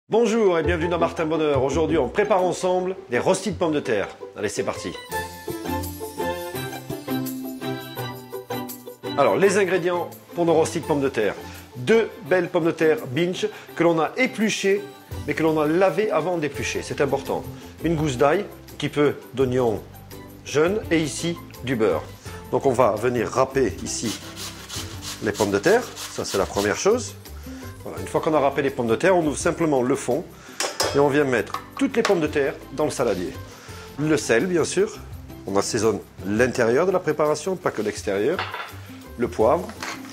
Bonjour et bienvenue dans Martin Bonheur. Aujourd'hui, on prépare ensemble des rostis de pommes de terre. Allez, c'est parti. Alors, les ingrédients pour nos rostis de pommes de terre. 2 belles pommes de terre Binge que l'on a épluchées, mais que l'on a lavées avant d'éplucher. C'est important. Une gousse d'ail, un petit peu d'oignon jaune et ici du beurre. Donc, on va venir râper ici les pommes de terre. Ça, c'est la première chose. Voilà, une fois qu'on a râpé les pommes de terre, on ouvre simplement le fond et on vient mettre toutes les pommes de terre dans le saladier. Le sel, bien sûr. On assaisonne l'intérieur de la préparation, pas que l'extérieur. Le poivre.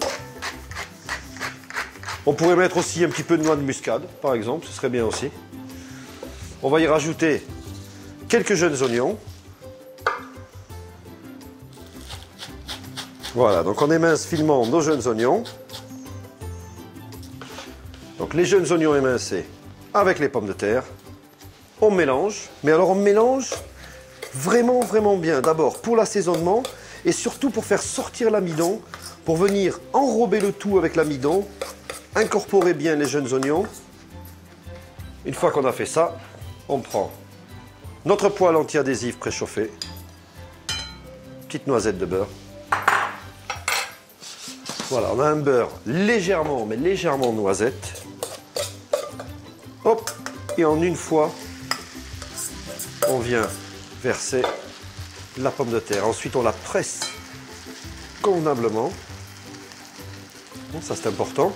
On pourrait mettre aussi un petit peu de noix de muscade, par exemple, ce serait bien aussi. On va y rajouter quelques jeunes oignons. Voilà, donc on émince finement nos jeunes oignons. Donc les jeunes oignons émincés avec les pommes de terre. On mélange, mais alors on mélange vraiment bien. D'abord pour l'assaisonnement et surtout pour faire sortir l'amidon, pour venir enrober le tout avec l'amidon, incorporer bien les jeunes oignons. Une fois qu'on a fait ça, on prend notre poêle anti-adhésif préchauffé, petite noisette de beurre. Voilà, on a un beurre légèrement, mais légèrement noisette. Hop, et en une fois, on vient verser la pomme de terre. Ensuite, on la presse convenablement. Bon, ça, c'est important.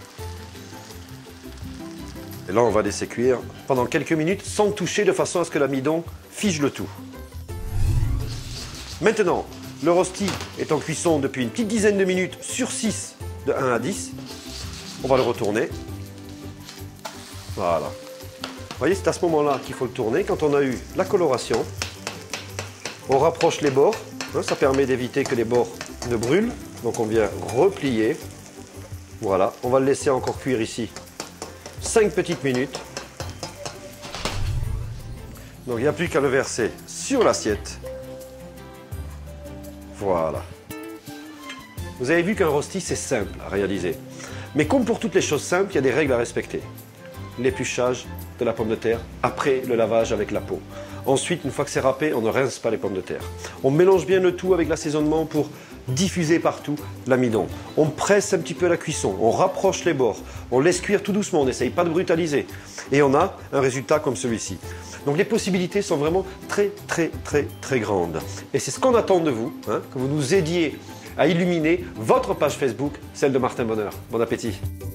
Et là, on va laisser cuire pendant quelques minutes sans toucher de façon à ce que l'amidon fige le tout. Maintenant, le rosti est en cuisson depuis une petite dizaine de minutes sur 6, de 1 à 10. On va le retourner. Voilà. Vous voyez, c'est à ce moment-là qu'il faut le tourner. Quand on a eu la coloration, on rapproche les bords. Ça permet d'éviter que les bords ne brûlent. Donc on vient replier. Voilà. On va le laisser encore cuire ici 5 petites minutes. Donc il n'y a plus qu'à le verser sur l'assiette. Voilà. Vous avez vu qu'un rosti, c'est simple à réaliser. Mais comme pour toutes les choses simples, il y a des règles à respecter. L'épluchage de la pomme de terre après le lavage avec la peau. Ensuite, une fois que c'est râpé, on ne rince pas les pommes de terre. On mélange bien le tout avec l'assaisonnement pour diffuser partout l'amidon. On presse un petit peu la cuisson, on rapproche les bords, on laisse cuire tout doucement, on n'essaye pas de brutaliser. Et on a un résultat comme celui-ci. Donc les possibilités sont vraiment très grandes. Et c'est ce qu'on attend de vous, que vous nous aidiez à illuminer votre page Facebook, celle de Martin Bonheur. Bon appétit!